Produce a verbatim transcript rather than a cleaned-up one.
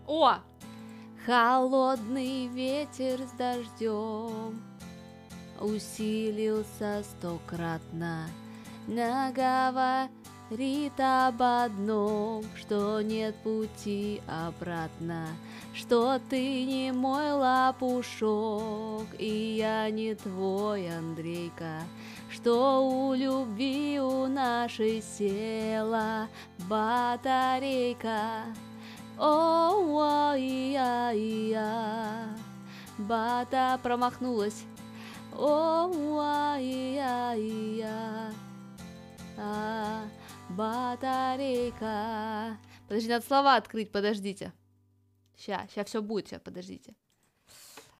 О! Холодный ветер с дождем усилился стократно, наговорит об одном, что нет пути обратно, что ты не мой лопушок, и я не твой Андрейка, что у любви у нашей села батарейка. О-ай-я-я, бата промахнулась. О-ай-я-я, а, батарейка. Подожди, надо слова открыть, подождите. Ща, ща все будет, ща, подождите.